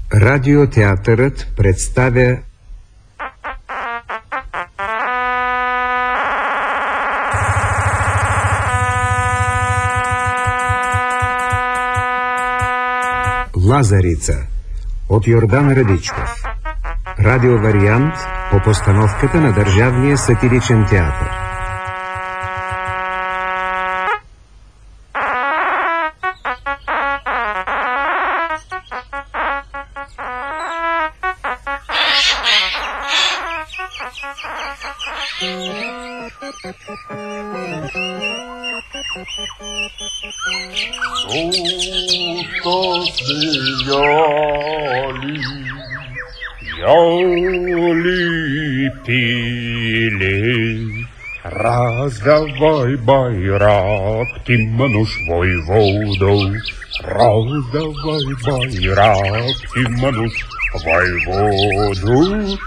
Радиотеатърът представя Лазарица от Йордан Радичков. Радиовариант по постановката на Държавния сатиричен театър. Яли пили, раздавай байрак, ты мануш воеводу, раздавай байрак, ты мануш воеводу,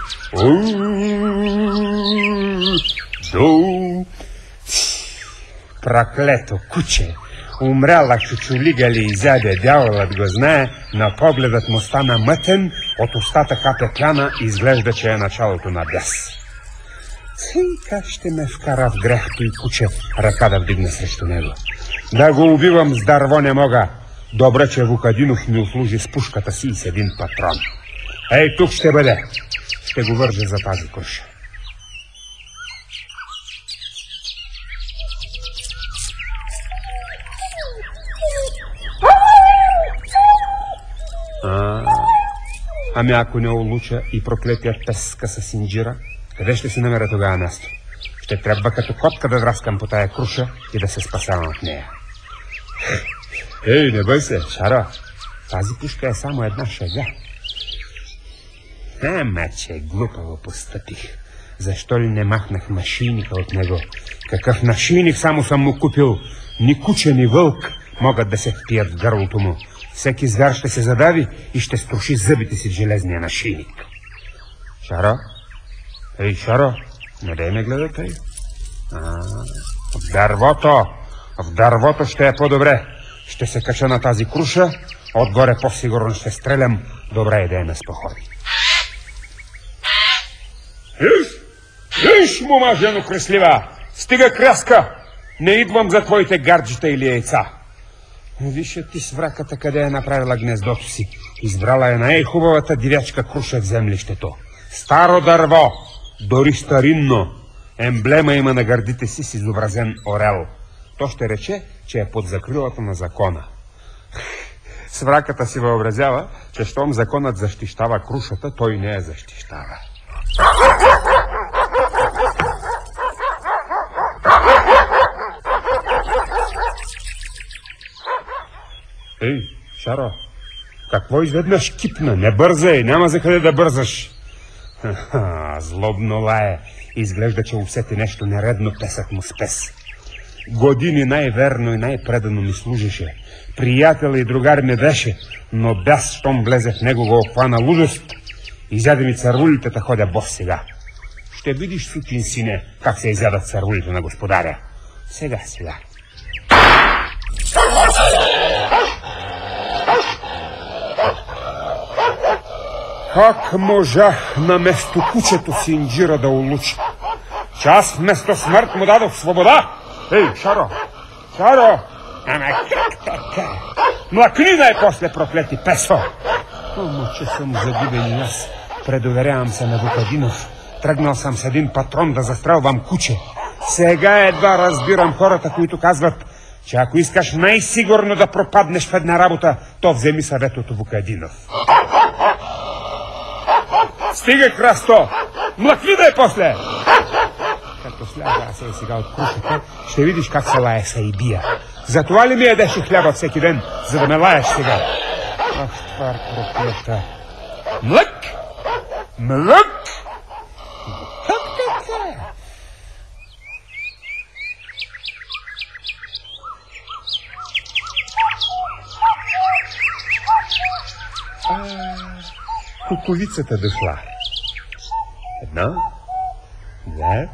проклето куче! Умряла чучулига ли изяде, дяволът го знае, но погледът му стана мътен, от устата капе пляна и изглежда, че е началото на бяс. Как ще ме вкара в грех той куче, ръка да вдигне срещу него? Да го убивам с дърво не мога. Добре, че Вукадинов ми услужи с пушката си и с един патрон. Ей, тук ще бъде. Ще го вържа за тази круша. Ами ако не улуча и проклетият пес скъса синджира, къде ще си намеря тогава място? Ще трябва като котка да драскам по тая круша и да се спасявам от нея. Ей, не бъй се, Шаро. Тази пушка е само една шега. Че глупаво постъпих. Защо ли не махнах нашийника от него? Какъв нашийник само съм му купил? Ни куче, ни вълк могат да се впият в гърлото му. Всеки звяр ще се задави и ще струши зъбите си в железния нашийник. Шаро? Ей, Шаро, не дай ме гледа тъй. В дървото ще е по-добре. Ще се кача на тази круша, отгоре по-сигурно ще стрелям. Добре, да ме споходи. Иш, мома жено креслива! Стига кряска! Не идвам за твоите гарджета или яйца. Виж ти свраката къде е направила гнездото си. Избрала е най-хубавата дивячка круша в землището. Старо дърво, дори старинно. Емблема има на гърдите си с изобразен орел. То ще рече, че е под закрилата на закона. Свраката си въобразява, че щом законът защищава крушата, той не я защищава. Ей, Шаро, какво изведнъж кипна? Не бързай, няма за къде да бързаш. Злобно лае. Изглежда, че усети нещо нередно, песът му с пес. Години най-верно и най-предано ми служеше. Приятел и другар ми беше, но бяс, щом влезе в него, го обхвана лудост. Изяде ми царвулите, та ходя бос сега. Ще видиш, сукин сине, как се изядат царвулите на господаря. Сега. Как можах на место кучето синджира да улуча? Че аз вместо смърт му дадох свобода? Ей, Шаро! Ама как така? Млъкни най-после, проклети песо! Ама, че съм загубен и аз. Предоверявам се на Вукадинов. Тръгнал съм с един патрон да застрелвам куче. Сега едва разбирам хората, които казват, че ако искаш най-сигурно да пропаднеш в една работа, то вземи съвет от Вукадинов. Стига, красто! Млъкни да е после! Като сляза аз и сега от крушата, ще видиш как се лае Саибия. Затова ли ми ядеше хляба всеки ден, за да ме лаеш сега? Ах, твар проклета! Млък! Как така? Кукувицата дошла. Една, две,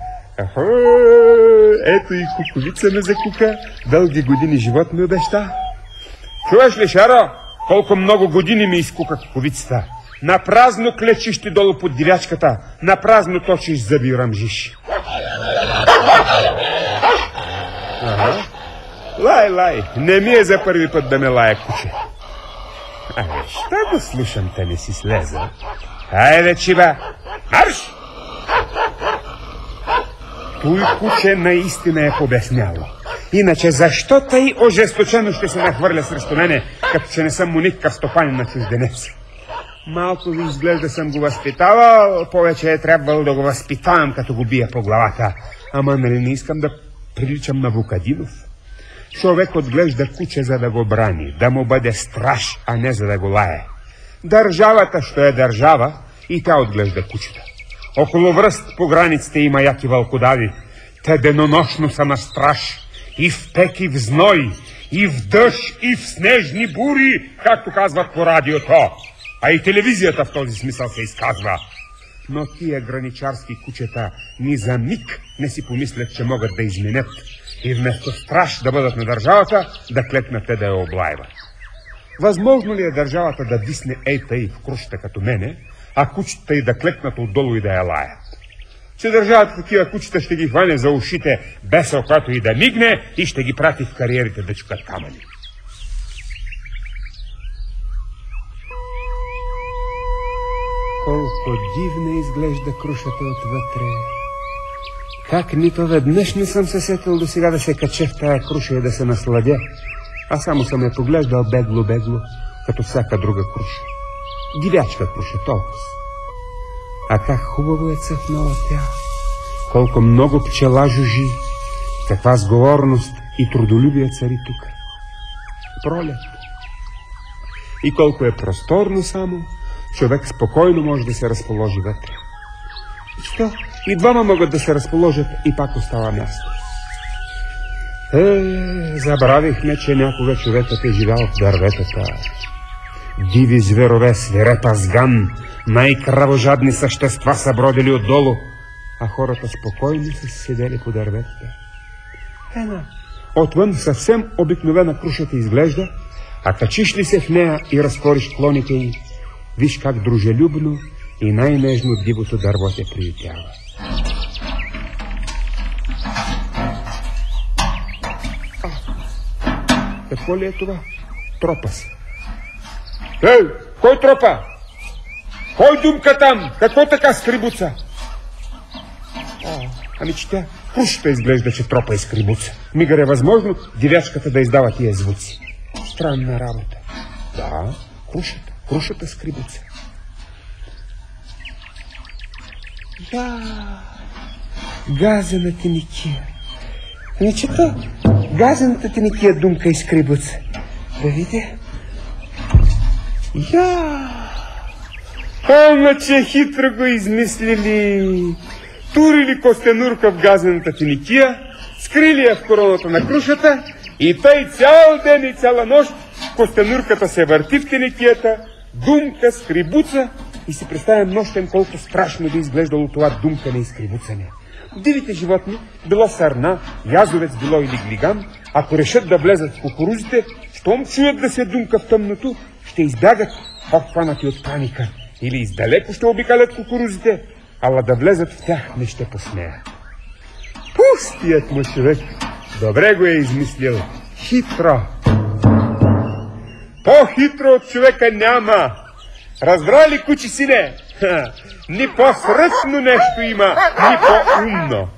ето и кукувица ме закука, дълги години живот ми обеща. Чуваш ли, Шаро? Колко много години ми изкука кукувицата. Напразно клечиш ти долу под дивячката, напразно точиш зъби и ръмжиш. Ага. Лай, не ми е за първи път да ме лая куче. Що го слушам, те не си слеза? Айде, чиба, марш! Той куче наистина е побесняло. Иначе защо тъй ожесточено ще се нахвърля срещу мене, като че не съм му никакъв стопанин на чужденец? Малко ви изглежда съм го възпитавал, повече е трябвало да го възпитавам, като го бия по главата. Ама нали не искам да приличам на Вукадинов? Човек отглежда куче, за да го брани, да му бъде страж, а не за да го лае. Държавата, що е държава, и тя отглежда кучета. Около връст по границите има яки вълкодави. Те денонощно са на страж. И в пек, и в зной, и в дъжд, и в снежни бури, както казват по радиото. А и телевизията в този смисъл се изказва. Но тия граничарски кучета ни за миг не си помислят, че могат да изменят. И вместо страж да бъдат на държавата, да клекнат те да я облайват. Възможно ли е държавата да висне ей тъй в крушата като мене, а кучета и да клекнат отдолу и да я лаят? Че държавата такива кучета ще ги хване за ушите, без окото и да мигне, и ще ги прати в кариерите да чукат камъни. Колко дивна изглежда крушата отвътре. Как нито веднъж не съм се сетил до сега да се кача в тая круша и да се насладя, а само съм я поглеждал бегло, като всяка друга круша. Дивячка круша, толкова. А как хубаво е цъфнала тя, колко много пчела жужи, каква сговорност и трудолюбие цари тук. Пролет. И колко е просторно само, човек спокойно може да се разположи вътре. Що? И двама могат да се разположат и пак остава място. Забравихме, че някога човекът е живял в дърветата. Диви зверове, свирепа сган, най-кръвожадни същества са бродили отдолу, а хората спокойно са седели по дърветата. Отвън съвсем обикновена крушата изглежда, а качиш ли се в нея и разтвориш клоните й, виж как дружелюбно и най-нежно дивото дърво те приютява. Какво ли е това? Тропа се. Ей, кой тропа? Кой думка там? Какво така скрибуца? Ами че тя крушата изглежда, че тропа и скрибуца. Мигър е възможно дивячката да издава тия звуци. Странна работа. Да, крушата скрибуца. Газена теникия. Ами че то газената теникия думка и скрибуца. Да видя. Ама че хитро го измислили. Турили Костенурка в газената теникия, скрили я в короната на крушата и тъй цял ден и цяла нощ Костенурката се върти в теникията, думка, скрибуца, и си представям нощем колко страшно би изглеждало това думкане и скрибуцане. Дивите животни, било сърна, язовец, било или глиган, ако решат да влезат в кукурузите, щом чуят да се думка в тъмното, ще избягат, обхванати от паника, или издалеко ще обикалят кукурузите, ала да влезат в тях не ще посмеят. Пустият му човек добре го е измислил. Хитро. По-хитро от човека няма. Разбрали, кучи сине? Ни по-сръчно нещо има, ни по-умно.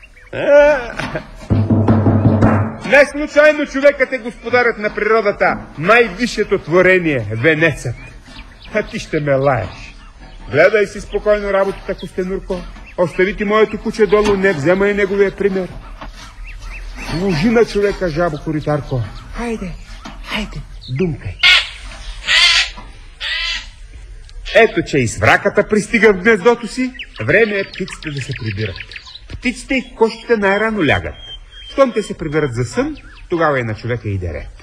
Не случайно човекът е господарят на природата, най-висшето творение, венецът. А ти ще ме лаеш. Гледай си спокойно работата, Костенурко. Остави ти моето куче долу, не вземай неговия пример. Служи на човека, жабо коритарко. Хайде, думкай. Ето, че и свраката пристига в гнездото си, време е птиците да се прибират. Птиците и кошките най-рано лягат. Щом те се приберат за сън, тогава и на човека иде ред.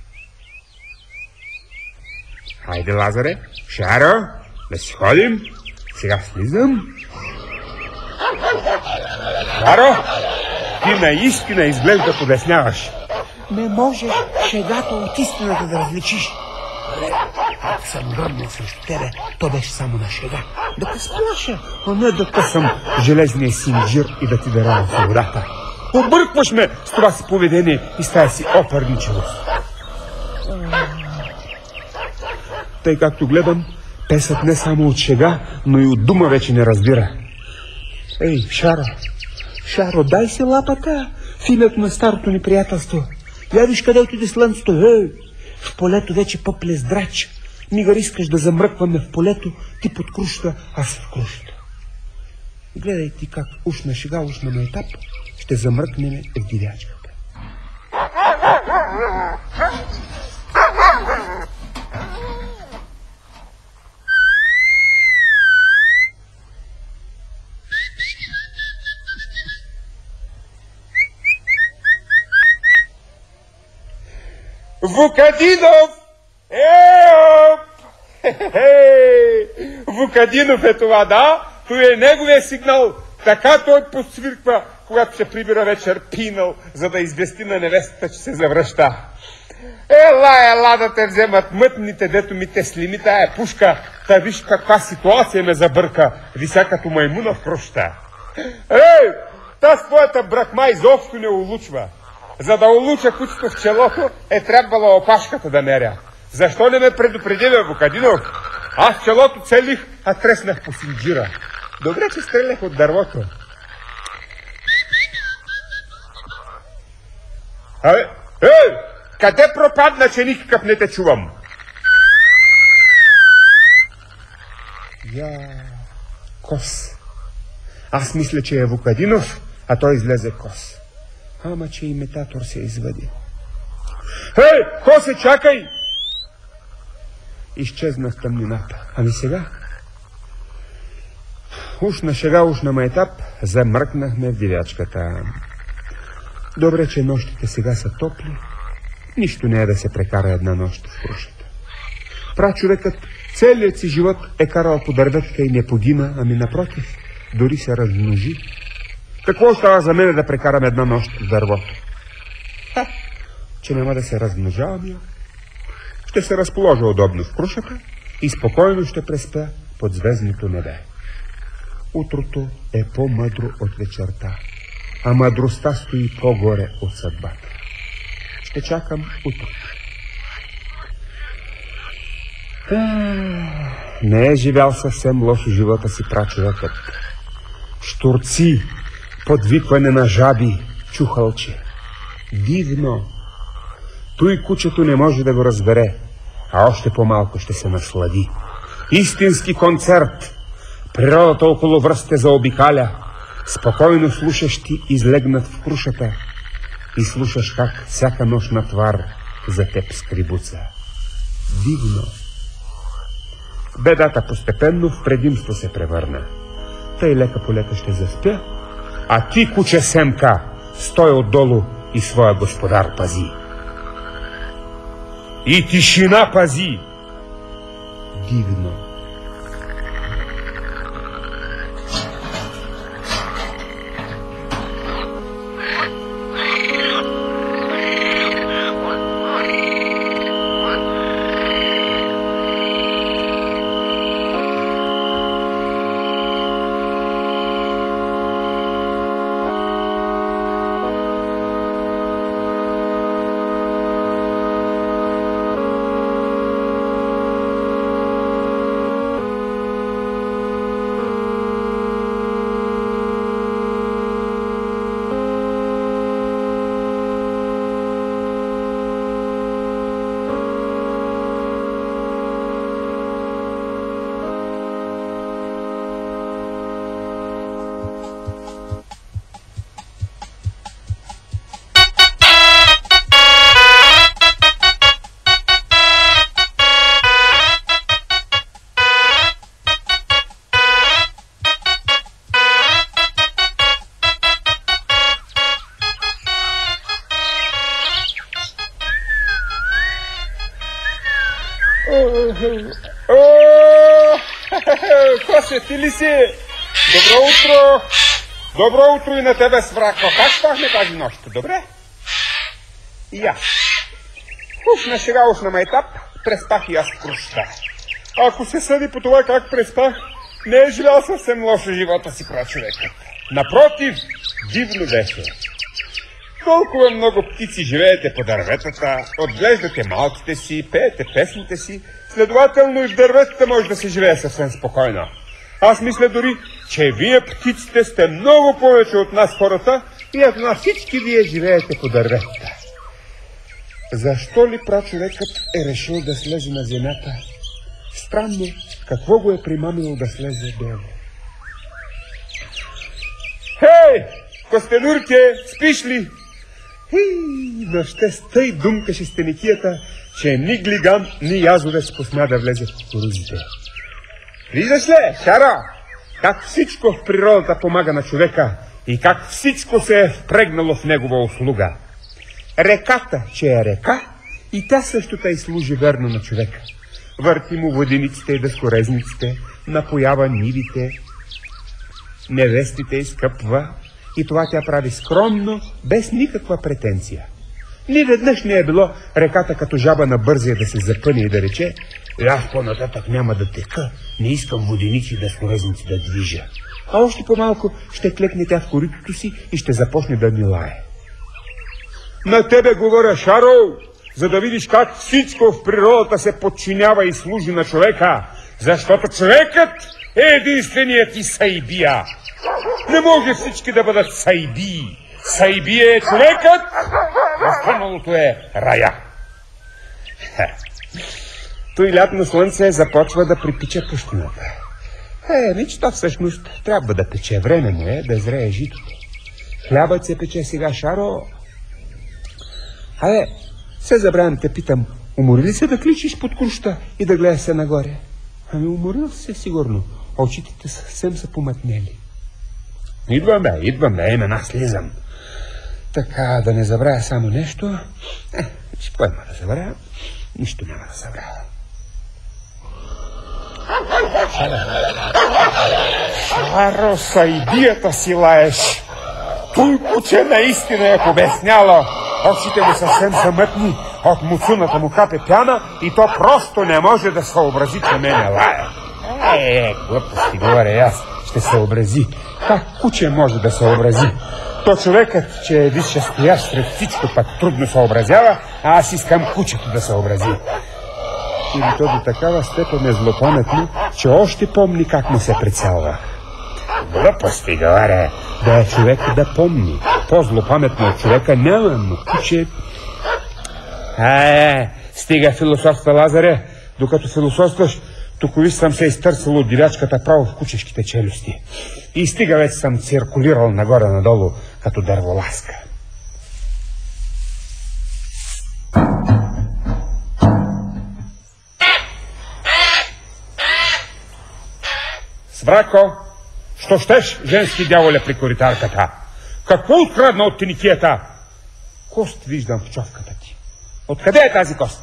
Хайде, Лазаре, Шаро, да си ходим. Сега слизам. Шаро, ти наистина изглежда подесняваш. Не може шегата от истината да различиш. Ако съм гръмнал срещу тебе, то беше само на шега. Да те сплаша, а не да късам железния синджир и да ти дарявам свободата. Объркваш ме с това си поведение и с тази си опърничевост. Тъй както гледам, песът не само от шега, но и от дума вече не разбира. Ей, Шаро, дай си лапата в името на старото ни приятелство. Я виж къде отиде слънцето. Ей, в полето вече пъпле здрач. Мигър искаш да замръкваме в полето, ти под крушата, аз в крушата. Гледай ти как уж на шега, уж на майтап ще замръкнем в дивячката. Вукадинов! Вукадинов е това, да? Той е неговия сигнал. Така той подсвирква, когато се прибира вечер пинал, за да извести на невестата, че се завръща. Ела да те вземат мътните, дето ми те слими тая пушка. Та виж каква ситуация ме забърка. Вися като маймуна в круща. Та своята брахма изобщо не улучва. За да улуча кучето в челото, е трябвала опашката да меря. Защо не ме предупреди, бе, Вукадинов? Аз челото целих, а треснах по синджира. Добре, че стрелях от дървото. Къде пропадна, че никакъв не те чувам? Кос. Аз мисля, че е Вукадинов, а той излезе Кос. Ама, че имитатор се извади. Косе, чакай! Изчезнах в тъмнината. Ами сега? Уж на шега, уж на майтап, замръкнахме в дивячката. Добре, че нощите сега са топли. Нищо не е да се прекара една нощ в крушата. Прачовекът целият си живот е карал по дърветата и не погина, ами напротив, дори се размножи. Какво остава за мен да прекарам една нощ в дървото? Че няма да се размножавам. Ще се разположа удобно в крушата и спокойно ще преспя под звездното небе. Утрото е по-мъдро от вечерта, а мъдростта стои по-горе от съдбата. Ще чакам утрото. Не е живял съвсем лошо живота си прачовекът. Щурци, подвикване на жаби, чухалче. Дивно! Той кучето не може да го разбере, а още по-малко ще се наслади. Истински концерт! Природата около връзте заобикаля. Спокойно слушаш ти излегнат в крушата и слушаш как всяка нощна твар за теб скрибуца. Дивно! Бедата постепенно в предимство се превърна. Тъй лека по лека ще заспя, а ти, куче Семка, стой отдолу и своя господар пази. И тишина пази. Дивно! Косе, ти ли си? Добро утро! Добро утро и на тебе, сврако. Как спахме тази нощ? Добре? И аз. Уж на шега, уж на майтап, преспах и аз круща. Ако се съди по това как преспах, не е живял съвсем лошо живота си прачовекът. Напротив, дивно беше. Толкова много птици живеете по дърветата, отглеждате малките си, пеете песните си, следователно и в дърветата може да се живее съвсем спокойно. Аз мисля дори, че вие птиците сте много повече от нас хората и от нас всички вие живеете по дърветата. Защо ли прачовекът е решил да слезе на земята? Странно, какво го е примамило да слезе бело? Хей, Костенурке, спиш ли? Нощта тъй думкаше стеникията, че ни глиган, ни язовец посмя да влезе в кукурузите. Виждаш ли, Шаро, как всичко в природата помага на човека и как всичко се е впрегнало в негова услуга. Реката, че е река, и тя също тъй служи верно на човека. Върти му водениците и дъскорезниците, напоява нивите, невестите изкъпва, и това тя прави скромно, без никаква претенция. Ни веднъж не е било реката като жаба на бързия да се запъне и да рече: аз по-нататък няма да тека, не искам воденици и дъскорезници да движа. А още по-малко ще клекне тя в коритото си и ще започне да милае. На тебе говоря, Шаро, за да видиш как всичко в природата се подчинява и служи на човека, защото човекът е единственият и сайбия. Не може всички да бъдат сайбии. Сайбия е човекът, останалото е рая. Той лятно слънце започва да припича пущината. Ничто всъщност трябва да пече, временно е да зрее житото. Хлябът се пече сега, Шаро. Се забравям, те питам, умори ли се да кличиш под круща и да гледаш се нагоре? Уморил се сигурно. Очите съвсем са помътнели. Идвам, имена слизам. Така, да не забравя само нещо. Кой има да забравя? Нищо няма да забравя. Шаро, сайбията си лаеш. Той куче наистина е побесняло. Очите му съвсем са мътни, от муцуната му капе пяна и то просто не може да съобрази, че мене лае. Глъпости говоря, аз ще съобрази. Как куче може да съобрази? То човекът, че е висше стоящ сред всичко, пък трудно съобразява, а аз искам кучето да съобрази. Или то до такава степен е злопаметно, че още помни как му се прицелва. Глъпости говоря, да е човек да помни. По-злопаметно от човека няма, но куче... Стига философства, Лазаре. Докато философстваш, токови съм се изтърсал от дивячката право в кучешките челюсти. И стига вече съм циркулирал нагоре-надолу, като дърволаска. Сврако, що щеш, женски дяволя при коритарката? Какво открадна от теникията? Кост виждам в човката ти. Откъде е тази кост?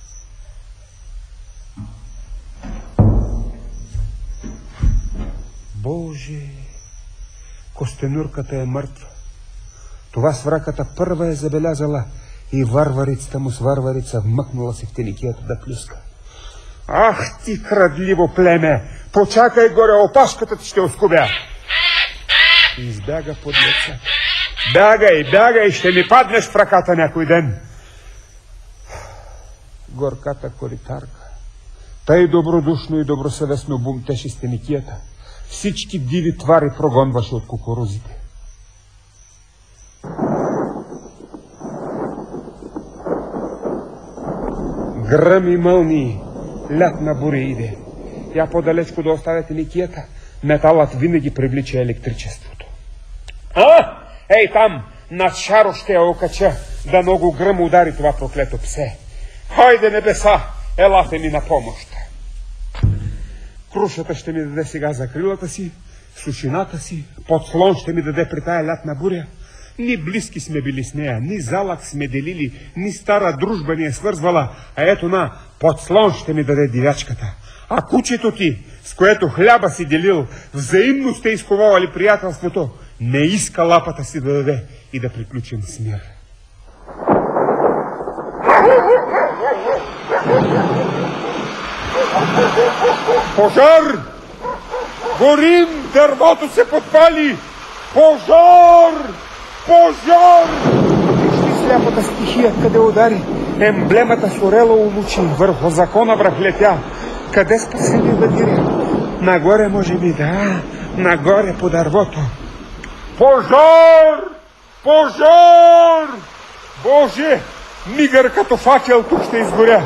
Боже, Костенурката е мъртва. Това свраката първа е забелязала и варварицата му с варварица вмъкнала се в теникията да плюска. Ах ти, крадливо племе! Почакай горе, опашката ти ще оскубя! Избяга подлеца. Бягай, ще ми паднеш в ръката някой ден. Горката коритарка тъй добродушно и добросъвестно бумтеше стеникията. Всички диви твари прогонваше от кукурузите. Гръм и мълни, лятна буря иде. Я по-далечко да оставя теникията, металът винаги привлича електричеството. Ей там, над Шаро ще я окача, да много гръм удари това проклето псе. Хайде, небеса, елате ми на помощ. Крушата ще ми даде сега закрилата си, сушината си, подслон ще ми даде при тая лятна буря. Ни близки сме били с нея, ни залък сме делили, ни стара дружба ни е свързвала, а ето подслон ще ми даде дивячката. А кучето ти, с което хляба си делил, взаимно сте изковавали приятелството, не иска лапата си да даде и да приключим с мир. Пожар! Горим! Дървото се подпали! Пожар! Пожар! Вижте сляпата стихия къде удари. Емблемата с орела улучи, върху закона връхлетя. Къде спасили Владиря? Нагоре може би, да, нагоре по дървото. Пожар! Пожар! Боже, мигър като факел тук ще изгоря.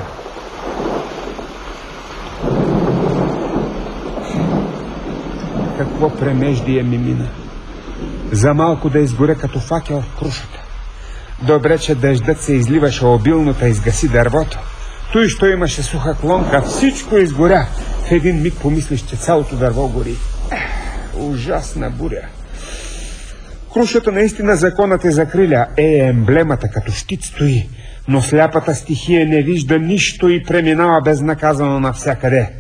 Какво премеждие ми мина. За малко да изгоря като факел в крушата. Добре, че дъждът се изливаше обилно, да изгаси дървото. Той, що имаше суха клонка, всичко изгоря. В един миг помислиш, че цялото дърво гори. Ужасна буря. Крушата наистина законът е закриля. Емблемата като щит стои. Но сляпата стихия не вижда нищо и преминава безнаказано навсякъде.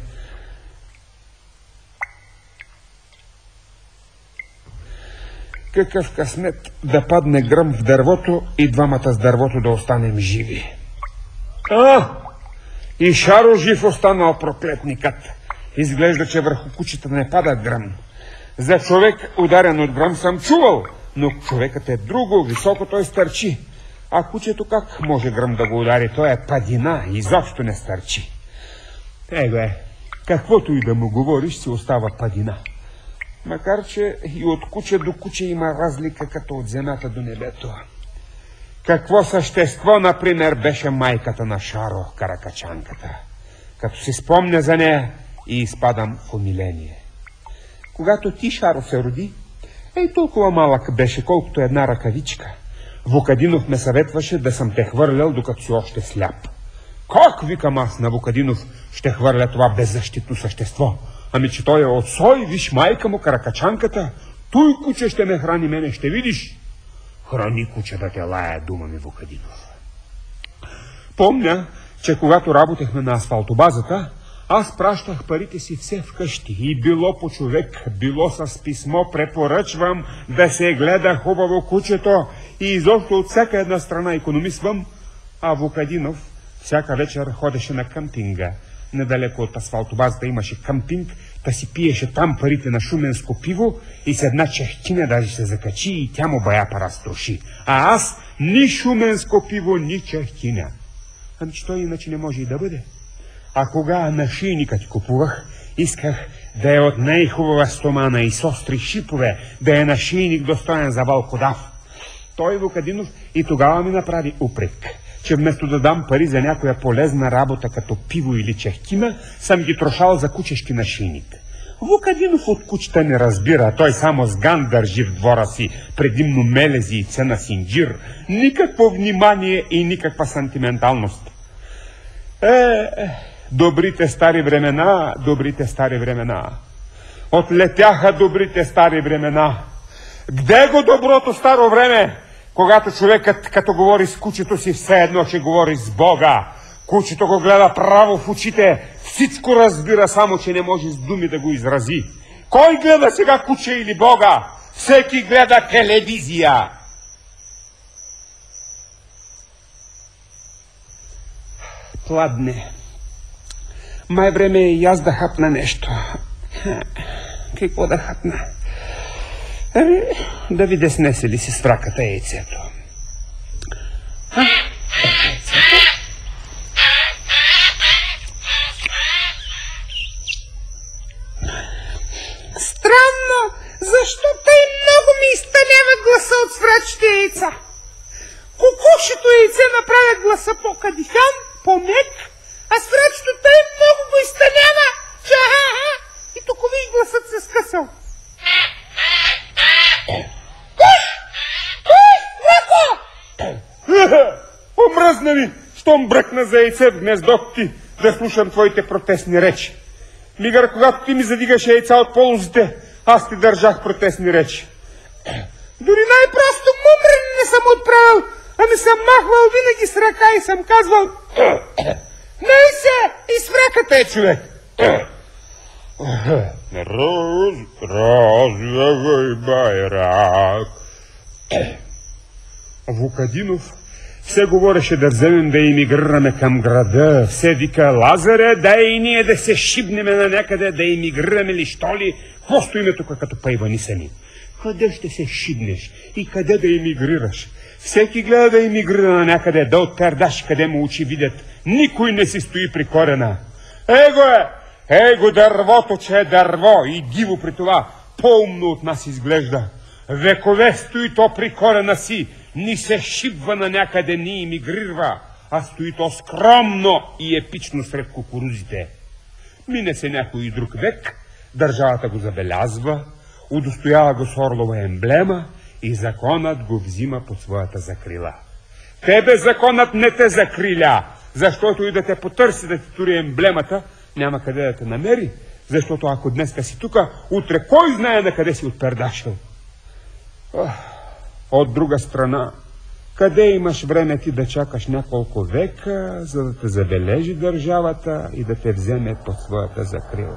Какъв късмет да падне гръм в дървото и двамата с дървото да останем живи. И Шаро жив останал проклетникът. Изглежда, че върху кучета не пада гръм. За човек ударен от гръм съм чувал, но човекът е друго, високо той стърчи. А кучето как може гръм да го удари? Той е падина, изобщо не стърчи. Каквото и да му говориш, си остава падина. Макар че и от куче до куче има разлика, като от земята до небето. Какво същество, например, беше майката на Шаро, каракачанката. Като си спомня за нея и изпадам в умиление. Когато ти, Шаро, се роди, толкова малък беше, колкото една ръкавичка. Вукадинов ме съветваше да съм те хвърлял, докато си още сляп. Как, викам аз на Вукадинов, ще хвърля това беззащитно същество? Ами, че той е отсой, виж майка му, каракачанката. Той куче ще ме храни мене, ще видиш. Храни куче да те лая, дума ми Вукадинов. Помня, че когато работехме на асфалтобазата, аз пращах парите си все вкъщи. И било по човек, било с писмо, препоръчвам да се гледа хубаво кучето и изобщо от всяка една страна икономисвам. А Вукадинов всяка вечер ходеше на къмпинга. Недалеко от асфалтобазата имаше къмпинг, да си пиеше там парите на шуменско пиво и с една чехтина даже се закачи и тя му бая пара струши. А аз ни шуменско пиво, ни чехтина. Ами че той иначе не може и да бъде. А кога нашийникът купувах, исках да е от най-хубава стомана и с остри шипове, да е нашийник достоен за вълкодав. Той, Вукадинов, и тогава ми направи упрек, че вместо да дам пари за някоя полезна работа, като пиво или чехтина, съм ги трошал за кучешки нашийник. Вукадинов от кучета не разбира, той само с ган държи в двора си, предимно мелези и цена синджир, никакво внимание и никаква сантименталност. Добрите стари времена, добрите стари времена. Отлетяха добрите стари времена. Где го доброто старо време, когато човекът, като говори с кучето си, все едно, че говори с Бога? Кучето го гледа право в очите, всичко разбира, само че не може с думи да го изрази. Кой гледа сега куче или Бога? Всеки гледа телевизия. Пладне. Май време и аз да хапна нещо. Какво да хапна? Да видя снесе ли си с враката яйцето. Странно, защо тъй много ми изтънява гласа от сврачите яйца? Кукушето яйце направя гласа по-кадифян, по-мек, а сврачето тъй много го изтънява, че и тук ви гласът се скъсал. Омръзна ми, щом бръкна за яйце в гнездото ти, да слушам твоите протестни речи. Мигър, когато ти ми задигаше яйца от полозите, аз ти държах протестни речи. Дори най-просто мумрен не съм отправил, ами съм махвал винаги с ръка и съм казвал: "Ней се, и с ръката е, човек." Развявай байрак. Вукадинов Все говореше да вземем да емигрираме към града. Все вика: Лазаре, дай и ние да се шибнеме на някъде, да емигрираме ли, що ли? Какво стоиме тук като пайвани сами? Къде ще се шибнеш и къде да емигрираш? Всеки гледа да емигрира на някъде, да отпердаш къде му очи видят. Никой не си стои при корена. Его дървото, че е дърво и диво при това. По-умно от нас изглежда. Векове стои то при корена си. Ни се шибва на някъде, ни емигрира, а стои то скромно и епично сред кукурузите. Мине се някой и друг век, държавата го забелязва, удостоява го с орлова емблема и законът го взима под своята закрила. Тебе законът не те закриля, защото и да те потърси да ти тури емблемата, няма къде да те намери, защото ако днеска си тука, утре кой знае на къде си отпердашил. От друга страна, къде имаш време ти да чакаш няколко века, за да те забележи държавата и да те вземе под своята закрила?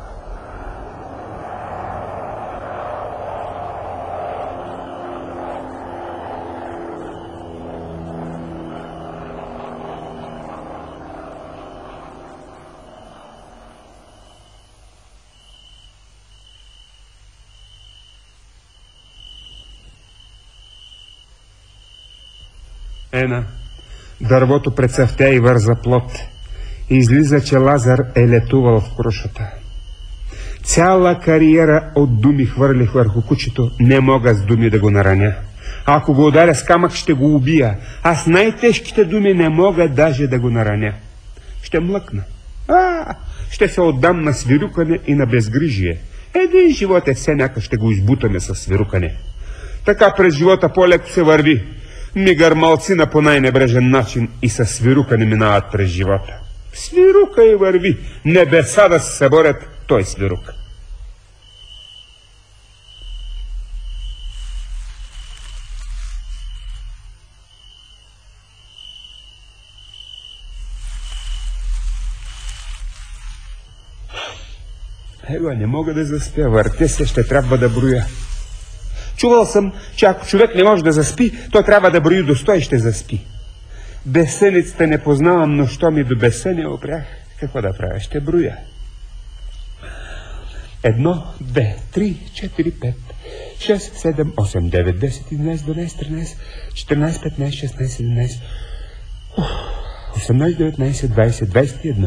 Ена, дървото прецъфтя и върза плод. Излиза, че Лазар е летувал в крушата. Цяла кариера от думи хвърлих върху кучето, не мога с думи да го нараня. Ако го ударя с камък, ще го убия. А с най-тежките думи не мога даже да го нараня. Ще млъкна. Ще се отдам на свирукане и на безгрижие. Един живот е все някак ще го избутаме с свирукане. Така през живота по-леко се върви. Мигърмалцина по най-небрежен начин и със свирука не минават през живота. Свирука и върви. Небеса да се съборят, той свирук. Не мога да заспя, върте се, ще трябва да броя. Чувал съм, че ако човек не може да заспи, той трябва да брои до 100 и ще заспи. Безсъницата не познавам, но що ми до безсъния опрях, какво да правя? Ще броя. 1, 2, 3, 4, 5, 6, 7, 8, 9, 10, 11, 12, 13, 14, 15, 16, 17, 18, 19, 20, 21.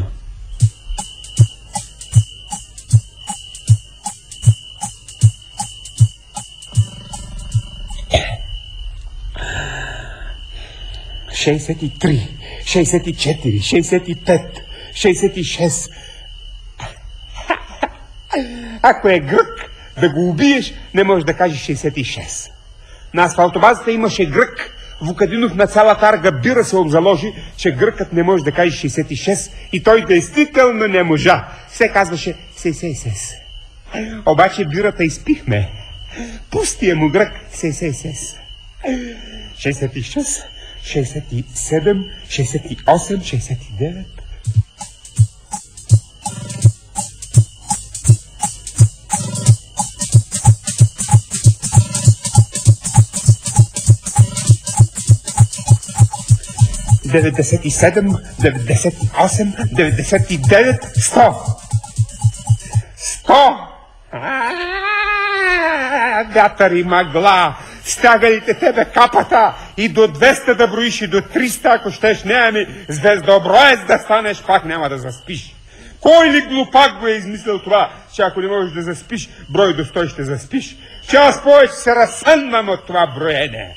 Шестдесет и 64, 65, 66. Ако е грък, да го убиеш, не можеш да кажеш 66. На асфалтобазата имаше грък. Вукадинов на цялата арга бира се обзаложи, че гръкът не може да каже 66 и той действително не можа. Все казваше 66. Обаче бирата изпихме. Пустия му грък 66. 66, 67, 68, 69. Деветдесет и 98, 99, 100. 100! Вятър и мъгла, стягалите тебе капата и до 200 да броиш и до 300, ако щеш, не, звездоброец да станеш, пак няма да заспиш. Кой ли глупак го е измислил това, че ако не можеш да заспиш, брой до 100 ще заспиш? Че аз повече се разсънвам от това броене.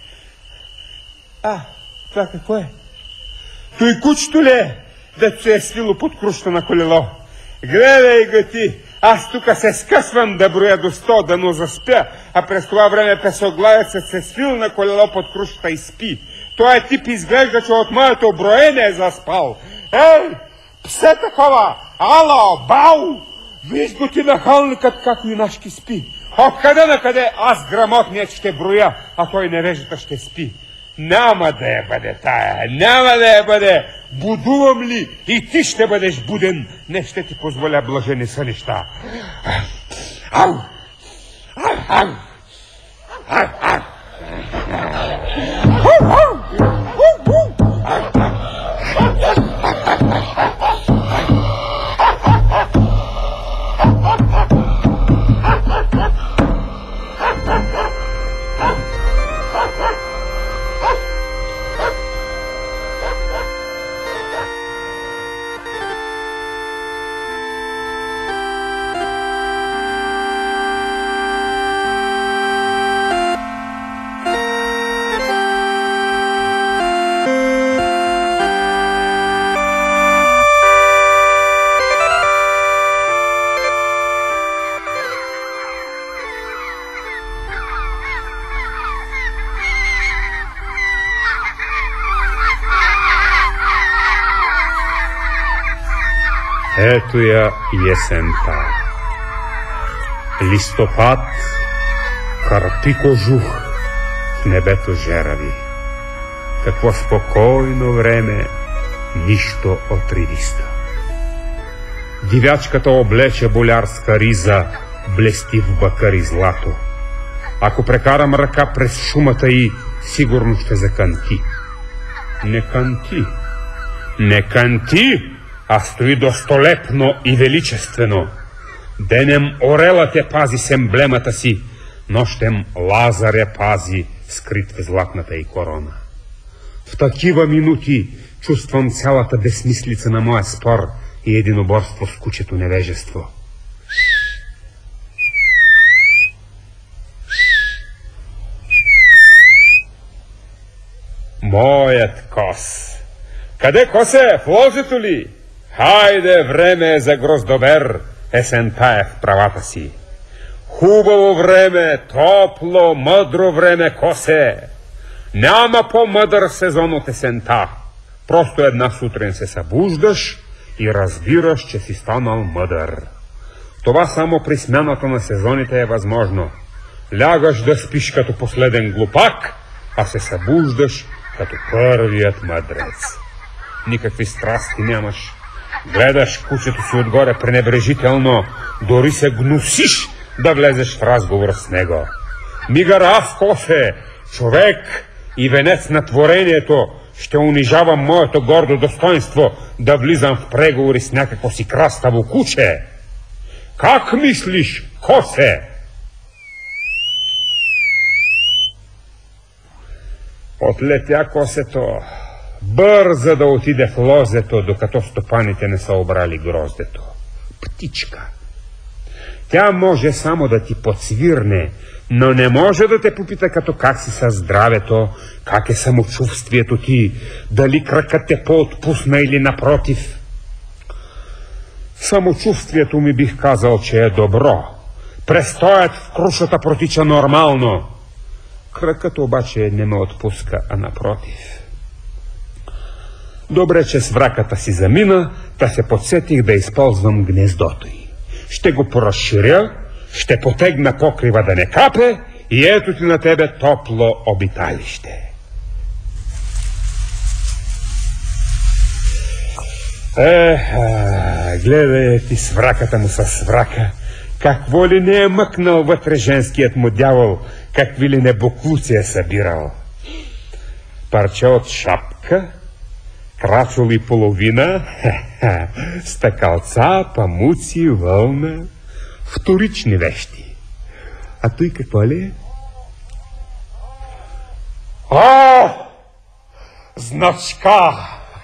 Това какво е? Той кучето ли е, да се е свило под крушата на колело? Гледай го ти, аз тук се скъсвам да броя до 100, да но заспя, а през това време песоглавецът се свил на колело под крушата и спи. Той тип изглежда, че от моето броене е заспал. Ей, псе такова, ало, бау! Виж го ти нахалникът как юнашки спи. Откъде на къде аз грамотният ще броя, а той невежата ще спи. Няма да я бъде тая, няма да я бъде. Будувам ли и ти ще бъдеш буден, не ще ти позволя блажени сънища. Ау! Ау! Ау! Ау! Ау! Ето я есента. Листопад, кърпи кожух, в небето жерави. Какво спокойно време, нищо отривисто. Дивячката облече болярска риза, блести в бакари злато. Ако прекарам ръка през шумата й, сигурно ще заканти. Не канти. Не канти, а стои достолепно и величествено. Денем орелът я пази с емблемата си, нощем Лазар я пази, скрит в златната й корона. В такива минути чувствам цялата безсмислица на моя спор и единоборство с кучето невежество. Моят кос. Къде косе? В лозето ли? Хайде, време е за гроздобер. Есента е в правата си. Хубаво време, топло, мъдро време, косе. Няма по-мъдър сезон от есента. Просто една сутрин се събуждаш и разбираш, че си станал мъдър. Това само при смяната на сезоните е възможно. Лягаш да спиш като последен глупак, а се събуждаш като първият мъдрец. Никакви страсти нямаш. Гледаш кучето си отгоре пренебрежително, дори се гнусиш да влезеш в разговор с него. Мигар аз, косе, човек и венец на творението, ще унижавам моето гордо достоинство да влизам в преговори с някакво си краставо куче. Как мислиш, косе? Отлетя косето, бърза да отиде в лозето, докато стопаните не са обрали гроздето. Птичка. Тя може само да ти подсвирне, но не може да те попита като как си със здравето, как е самочувствието ти, дали кракът те по-отпусна или напротив. Самочувствието ми бих казал, че е добро. Престоят в крушата протича нормално. Кракът обаче не ме отпуска, а напротив. Добре, че с враката си замина, та се подсетих да използвам гнездото й. Ще го поразширя, ще потегна покрива да не капе и ето ти на тебе топло обиталище. Гледай ти с враката му с врака. Какво ли не е мъкнал вътре женският му дявол, какви ли не буклуци е събирал. Парче от шапка, крачол и половина, стъкалца, памуци, вълна, вторични вещи. А той какво ли е? Значка!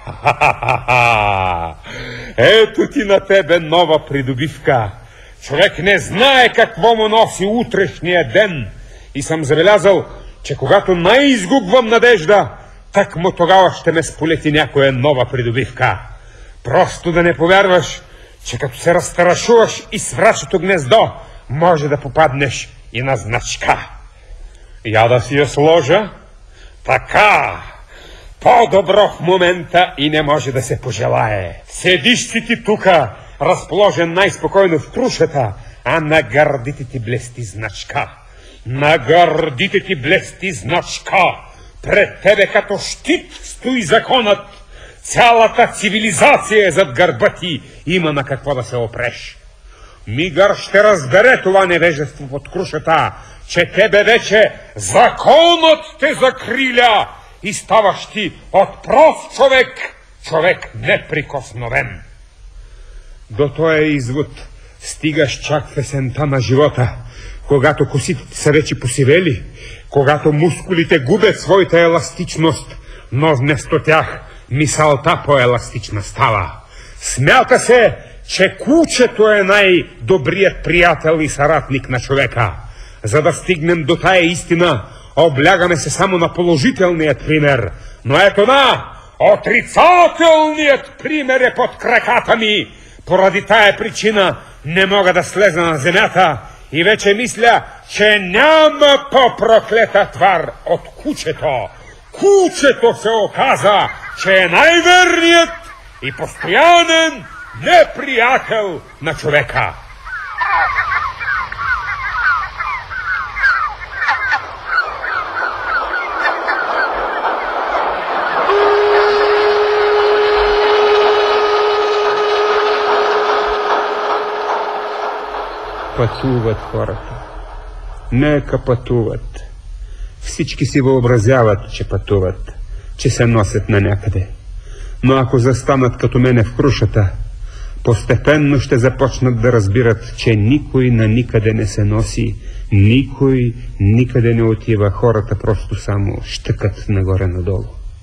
Ето ти на тебе нова придобивка. Човек не знае какво му носи утрешния ден. И съм забелязал, че когато най-изгубвам надежда, так му тогава ще ме сполети някоя нова придобивка. Просто да не повярваш, че като се разтарашуваш и с врачето гнездо, може да попаднеш и на значка. Я да си я сложа. Така, по-добро в момента и не може да се пожелае. Седиш си ти тука, разположен най-спокойно в крушата, а на гърдите ти блести значка. На гърдите ти блести значка. Пред тебе като щит стои законът. Цялата цивилизация е зад гърба ти. Има на какво да се опреш. Мигър ще разбере това невежество под крушата, че тебе вече законът те закриля и ставаш ти от прост човек, човек неприкосновен. До този извод стигаш чак в есента на живота, когато косите са вече посивели, когато мускулите губят своята еластичност, но вместо тях мисълта по-еластична става. Смята се, че кучето е най-добрият приятел и съратник на човека. За да стигнем до тая истина, облягаме се само на положителният пример. Но ето отрицателният пример е под краката ми. Поради тая причина не мога да слеза на земята и вече мисля, че няма по-проклета твар от кучето. Кучето се оказа, че е най-верният и постоянен неприятел на човека. Пътуват хората. Нека пътуват. Всички си въобразяват, че пътуват, че се носят на някъде. Но ако застанат като мене в крушата, постепенно ще започнат да разбират, че никой на никъде не се носи, никой никъде не отива. Хората просто само щъкат нагоре-надолу.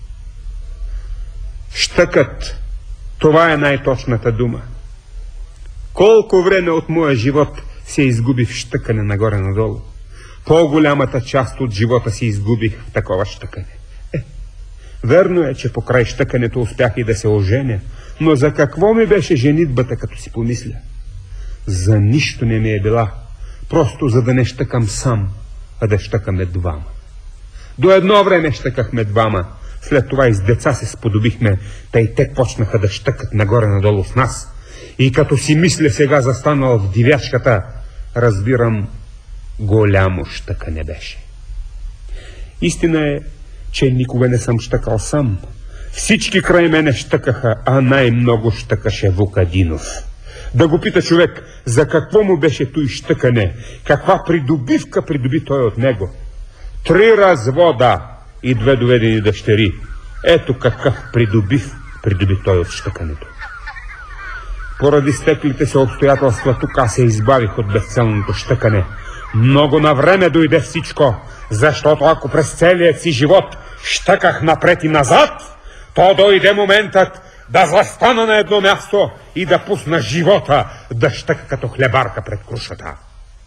Щъкат. Това е най-точната дума. Колко време от моя живот се изгубих в щъкане нагоре-надолу. По-голямата част от живота си изгубих в такова щъкане. Верно е, че покрай щъкането успях и да се оженя, но за какво ми беше женитбата, като си помисля? За нищо не ми е била, просто за да не щъкам сам, а да щъкаме двама. До едно време щъкахме двама, след това и с деца се сподобихме, тъй те почнаха да щъкат нагоре-надолу с нас. И като си мисля сега застанал в дивячката, разбирам, голямо щъкане беше. Истина е, че никога не съм щъкал сам. Всички край мене щъкаха, а най-много щъкаше Вукадинов. Да го пита човек, за какво му беше той щъкане, каква придобивка придоби той от него. 3 развода и 2 доведени дъщери. Ето какъв придоби той от щъкането. Поради стеклите се обстоятелства тук аз се избавих от безцелното щъкане. Много навреме дойде всичко, защото ако през целият си живот щъках напред и назад, то дойде моментът да застана на едно място и да пусна живота да щъка като хлебарка пред крушата.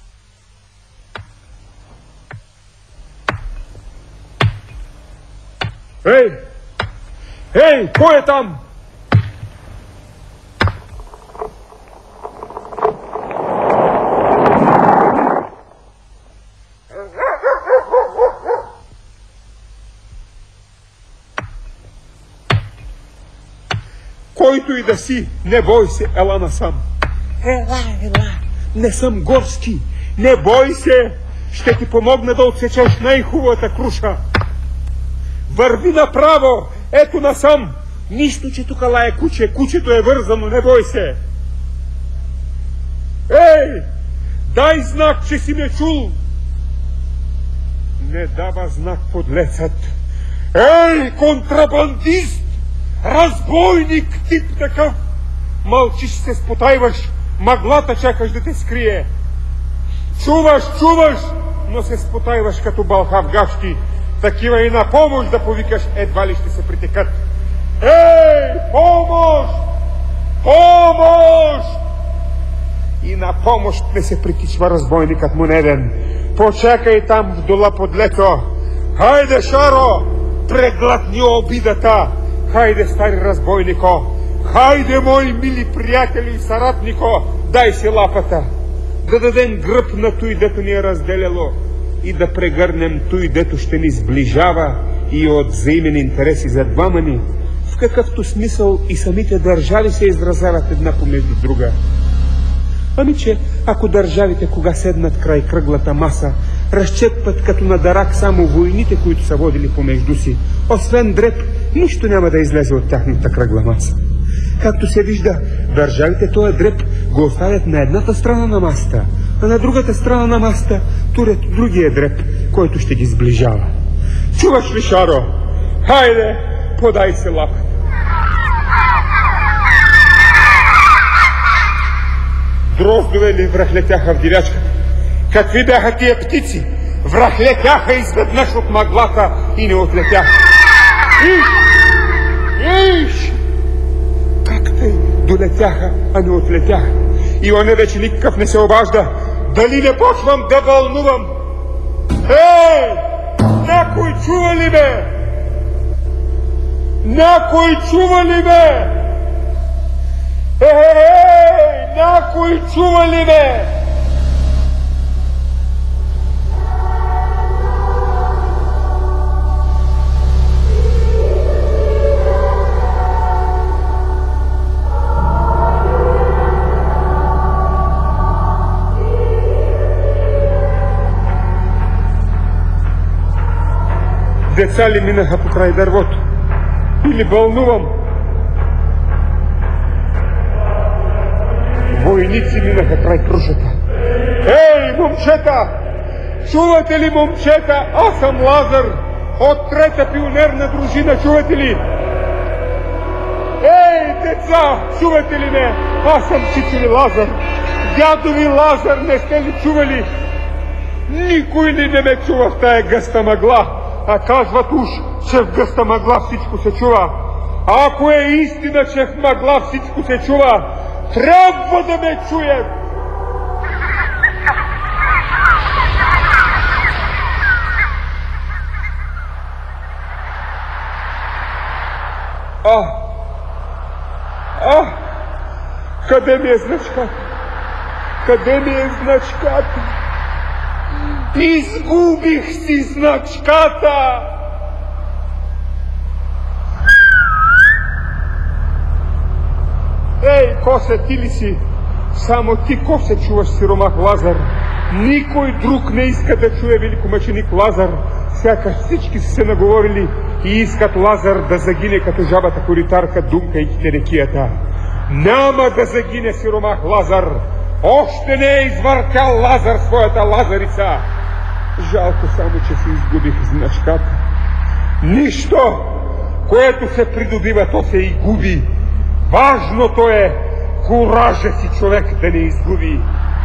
Ей! Ей, кой е там? Който и да си, не бой се, ела насам. Ела, не съм горски, не бой се, ще ти помогна да отсечеш най-хубавата круша. Върви направо, ето насам. Нищо, че тук лае куче, кучето е вързано, не бой се. Ей, дай знак, че си ме чул. Не дава знак подлецът. Ей, контрабандист! Разбойник тип такъв! Мълчиш, се спотайваш, мъглата чакаш да те скрие. Чуваш, но се спотайваш като бълха в гащи. Такива и на помощ да повикаш, едва ли ще се притекат. Ей, помощ! Помощ! И на помощ не се притичва разбойникът монеден. Почакай там в дола подлето. Хайде, Шаро, преглътни обидата. Хайде, стари разбойнико, хайде, мои мили приятели и съратнико, дай си лапата, да дадем гръб на той, дето ни е разделяло, и да прегърнем той, дето ще ни сближава и от взаимен интереси за двама ни, в какъвто смисъл и самите държави се изразяват една помежду друга. Ами че, ако държавите, кога седнат край кръглата маса, разчепват като на дарак само войните, които са водили помежду си, освен дреп, нищо няма да излезе от тяхната кръгла маса. Както се вижда, държавите този дреп го оставят на едната страна на масата, а на другата страна на масата турят другия дреп, който ще ги сближава. Чуваш ли, Шаро? Хайде, подай се лапата. Дроздове ли връхлетяха в дивячката? Какви бяха тия птици? Връхлетяха изведнъж от мъглата и не отлетяха. Иш! Как те долетяха, а не отлетяха? И оне вече никакъв не се обажда. Дали не почвам да вълнувам? Ей! Някой чува ли ме? Някой чува ли ме? Ей! Някой чува ли ме? Деца ли минаха покрай дървото? Или бълнувам? Войници минаха край крушата. Ей, момчета! Чувате ли, момчета? Аз съм Лазар от 3-та пионерна дружина. Чувате ли? Ей, деца! Чувате ли ме? Аз съм чичо Лазар. Дядо ви Лазар, не сте ли чували? Никой ли не ме чува в тая гъста мъгла? А казват уж, че в гъста мъгла всичко се чува. А ако е истина, че в мъгла всичко се чува, трябва да ме чуят. Къде ми е значката? Къде ми е значката? Изгубих си значката! Ей, Косе, ти ли си? Само ти, Косе, чуваш, сиромах Лазар. Никой друг не иска да чуе великомъченик Лазар. Сякаш всички са се наговорили и искат Лазар да загине като жабата коритарка, думкайки рекията. Няма да загине сиромах Лазар. Още не е извъртял Лазар своята лазарица. Жалко само, че си изгубих значката. Нищо, което се придобива, то се и губи. Важното е куража си човек да не изгуби.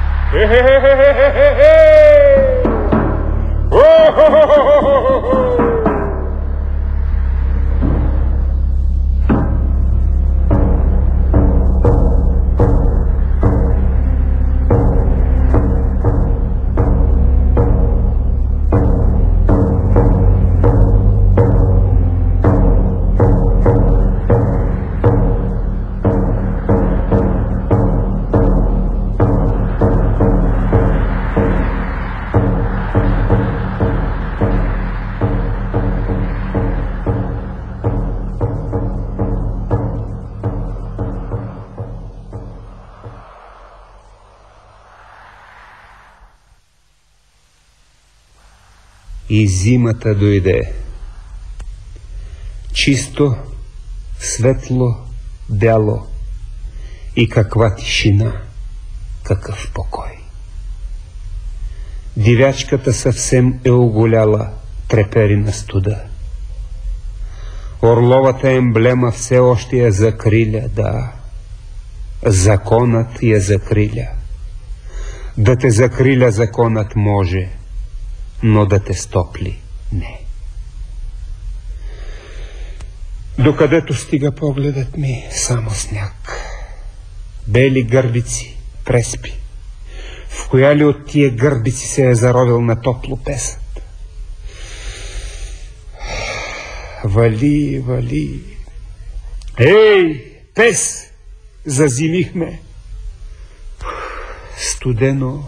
И зимата дойде. Чисто, светло, бяло. И каква тишина, какъв покой. Дивячката съвсем е оголяла, трепери на студа. Орловата емблема все още я закриля, да. Законът я закриля. Да те закриля законът може, но да те стопли не. Докъдето стига погледът ми, само сняг. Бели гърбици, преспи. В коя ли от тия гърбици се е заровил на топло песът? Вали, вали. Ей, пес! Зазимихме. Студено.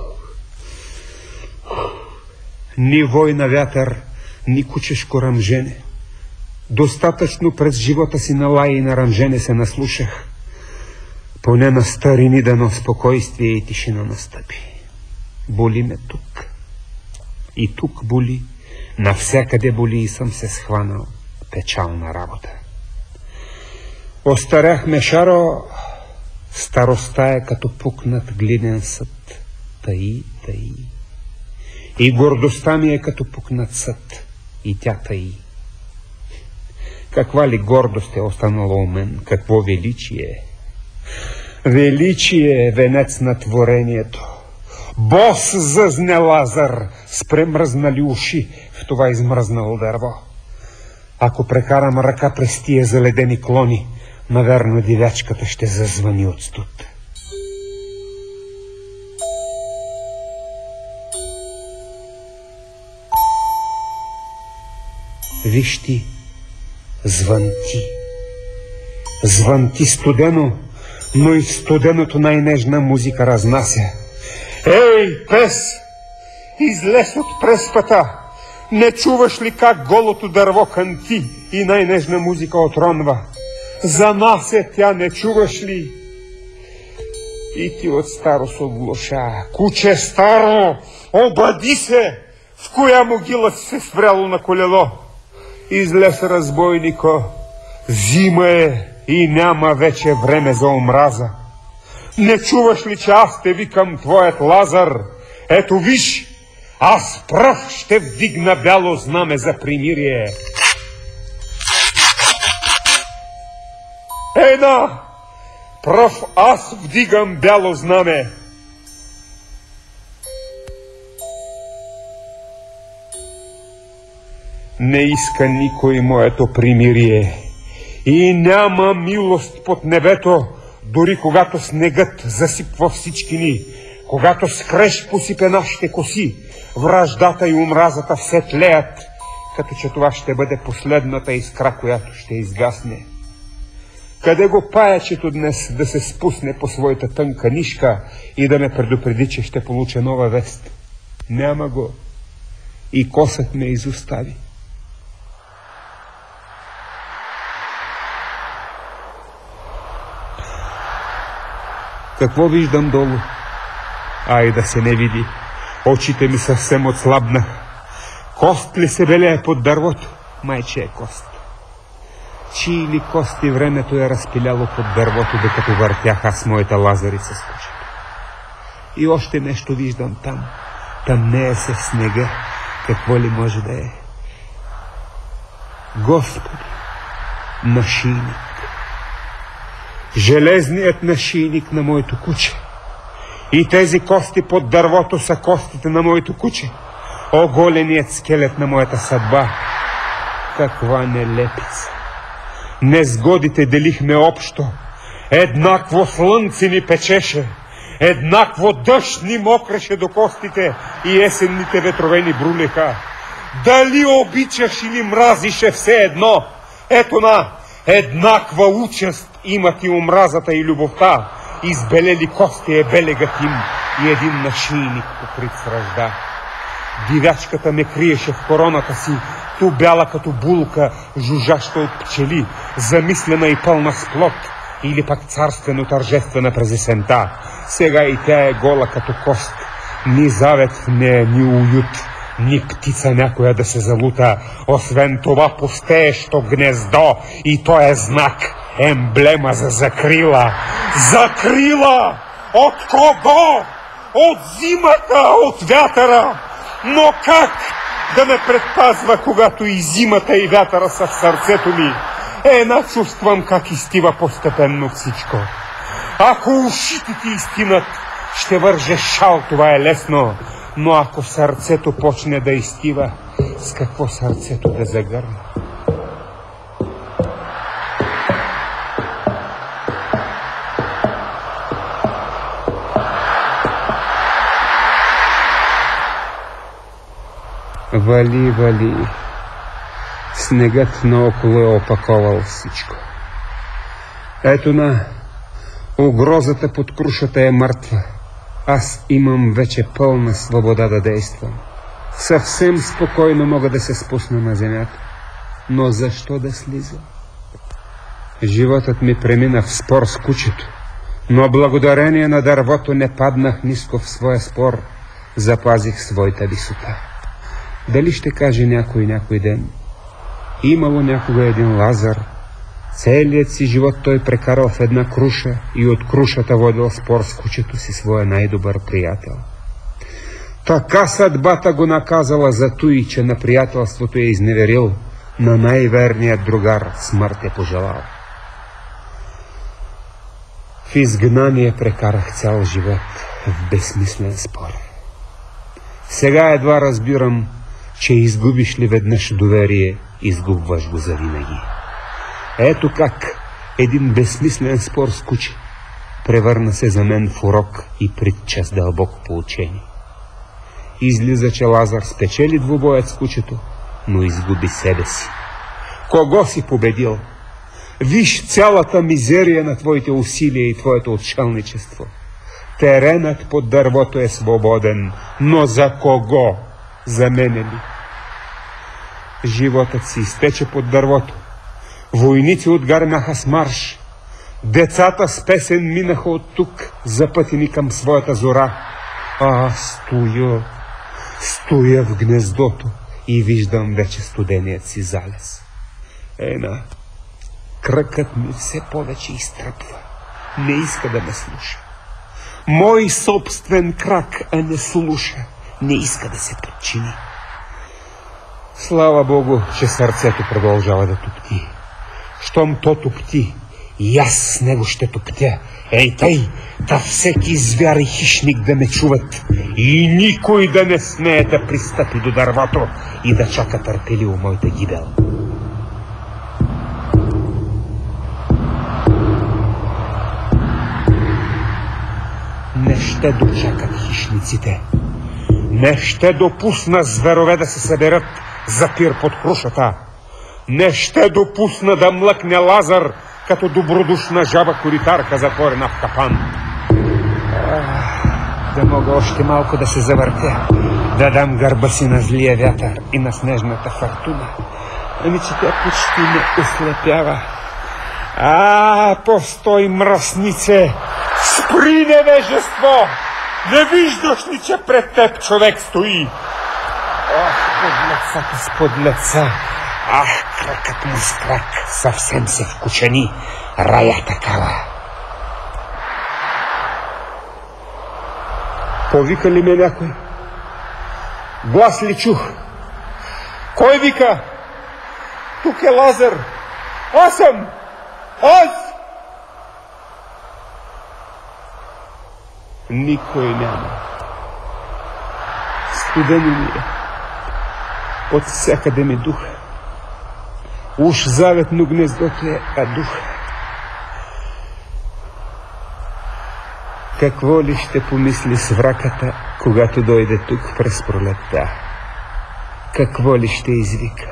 Ни вой на вятър, ни кучешко ръмжене. Достатъчно през живота си на лай и на ръмжене се наслушах. Поне на старини дано спокойствие и тишина настъпи. Боли ме тук. И тук боли, навсякъде боли и съм се схванал. Печална работа. Остаряхме, Шаро, старостта е като пукнат глинен съд. Таи, таи. И гордостта ми е като пукнат съд. И тя таи. Каква ли гордост е останала у мен? Какво величие? Величие е венец на творението. Бос зъзне Лазар с премръзнали уши в това измръзнало дърво. Ако прекарам ръка през тия заледени клони, наверно дивячката ще зазвъни от студ. Виж ти, звънти. Звънти студено, но и в студеното най-нежна музика разнася. Ей, пес! Излез от преспата! Не чуваш ли как голото дърво ханти и най-нежна музика отронва? За нас е тя, не чуваш ли? И ти от старост оглуша. Куче старо, обади се! В коя могила си се спряло на колело? Излез разбойнико, зима е и няма вече време за омраза. Не чуваш ли, че аз те викам твоят Лазар? Ето виж, аз пръв ще вдигна бяло знаме за примирие. Ейна, пръв аз вдигам бяло знаме. Не иска никой моето примирие и няма милост под небето, дори когато снегът засипва всички ни, когато скреж посипе нашите коси, враждата и омразата все тлеят, като че това ще бъде последната искра, която ще изгасне. Къде го паячето днес да се спусне по своята тънка нишка и да ме предупреди, че ще получа нова вест? Няма го. И косът ме изостави. Какво виждам долу? Ай да се не види. Очите ми съвсем отслабнах. Кост ли се белее под дървото? Майче е кост. Чии ли кости времето е разпиляло под дървото, докато въртях аз моята лазарица с кучето? И още нещо виждам там. Тъмнее се в снега. Какво ли може да е? Господи, нашийник. Железният нашийник на моето куче. И тези кости под дървото са костите на моето куче. Оголеният скелет на моята съдба. Каква нелепица! Незгодите делихме общо. Еднакво слънце ни печеше. Еднакво дъжд ни мокреше до костите и есенните ветрове ни брулеха. Дали обичаш или мразише все едно? Ето на еднаква участ имат и омразата и любовта. Избелели кости е белегът им и един нашийник покрит с ръжда. Дивячката ме криеше в короната си, ту бяла като булка, жужжаща от пчели, замислена и пълна с плод, или пак царствено тържествена през есента. Сега и тя е гола като кост. Ни завет в нея, ни уют, ни птица някоя да се залута, освен това пустеещо гнездо, и то е знак, емблема за закрила. Закрила! От кого? От зимата, от вятъра! Но как да ме предпазва, когато и зимата и вятъра са в сърцето ми? Чувствам как изтива постепенно всичко. Ако ушите ти изтинат, ще вържеш шал, това е лесно. Но ако сърцето почне да изтива, с какво сърцето да загърне? Вали, вали. Снегът наоколо е опаковал всичко. Ето на, угрозата под крушата е мъртва. Аз имам вече пълна свобода да действам. Съвсем спокойно мога да се спусна на земята. Но защо да слизам? Животът ми премина в спор с кучето, но благодарение на дървото не паднах ниско в своя спор. Запазих своята висота. Дали ще каже някой ден? Имало някога един Лазар. Целият си живот той прекарал в една круша и от крушата водил спор с кучето си, своя най-добър приятел. Така съдбата го наказала за туй, че на приятелството е изневерил, на най-верният другар смърт е пожелал. В изгнание прекарах цял живот в безсмислен спор. Сега едва разбирам, че изгубиш ли веднъж доверие, изгубваш го завинаги. Ето как един безсмислен спор с куче превърна се за мен в урок и притча с дълбоко поучение. Излиза, че Лазар спечели двубоят с кучето, но изгуби себе си. Кого си победил? Виж цялата мизерия на твоите усилия и твоето отшелничество. Теренът под дървото е свободен, но за кого? За мене ли? Животът си изтече под дървото. Войници отгарнаха с марш. Децата с песен минаха от тук, запътени към своята зора. А аз стоя в гнездото и виждам вече студеният си залез. Кръкът ми все повече изтръпва. Не иска да ме слуша. Мой собствен крак не слуша. Не иска да се подчини. Слава Богу, че сърцето продължава да тупти. Щом то тупти, и аз с него ще туптя. Тъй, да всеки звяр и хищник да ме чуват и никой да не смее да пристъпи до дървото и да чака търпеливо моята гибел. Не ще дочакат хищниците. Не ще допусна зверове да се съберат за пир под крушата. Не ще допусна да млъкне Лазар като добродушна жаба-коритарка, затворена в капан. Да мога още малко да се завъртя, да дам гърба си на злия вятър и на снежната фортуна. Ами че тя почти ме ослепява. Постой, мръснице! Спри, невежество! Не виждаш ли, че пред теб човек стои? Подлецата с подлеца! Кракът му с крак съвсем се вкучени. Рая такава. Повика ли ме някой? Глас ли чух? Кой вика? Тук е Лазар. Аз съм! Аз! Никой няма. Студено ми е. От всякъде ми духа. Уж заветно гнездото е дух. Какво ли ще помисли свраката, когато дойде тук през пролетта? Какво ли ще извика?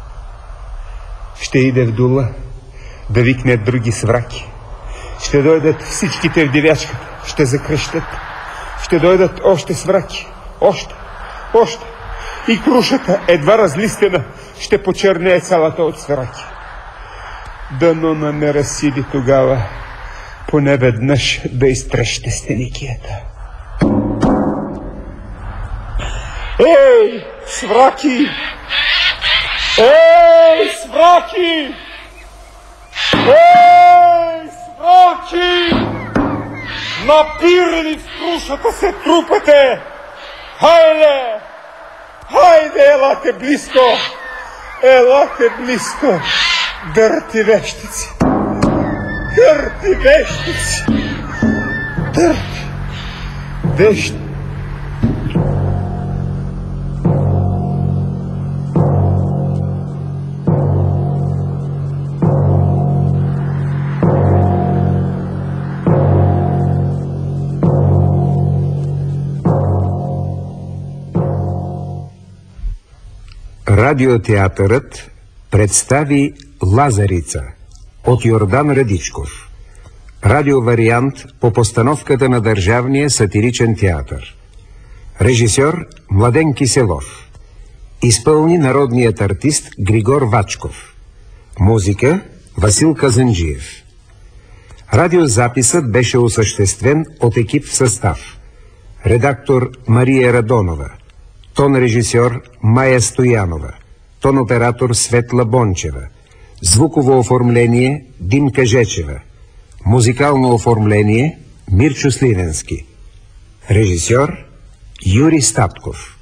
Ще иде в дула да викне други свраки. Ще дойдат всичките в девячката, ще закрещат. Ще дойдат още свраки, още. И крушата, едва разлистена, ще почернее цялата от свраки. Дано намеря сили тогава поне веднъж да изтреща стеникията. Ей, свраки! Ей, свраки! Ей, свраки! Напирали в крушата се трупате! Хайде! Хайде, елате близко! Елате близко! Дърти вещици! Дърти вещици! Дърти вещици! Радиотеатърът представи Лазарица от Йордан Радичков. Радиовариант по постановката на Държавния сатиричен театър. Режисьор Младен Киселов. Изпълни народният артист Григор Вачков. Музика Васил Казанджиев. Радиозаписът беше осъществен от екип в състав: редактор Мария Радонова, тон режисьор Майя Стоянова, тон оператор Светла Бончева, звуково оформление Димка Жечева, музикално оформление Мирчо Сливенски, режисьор Юрий Статков.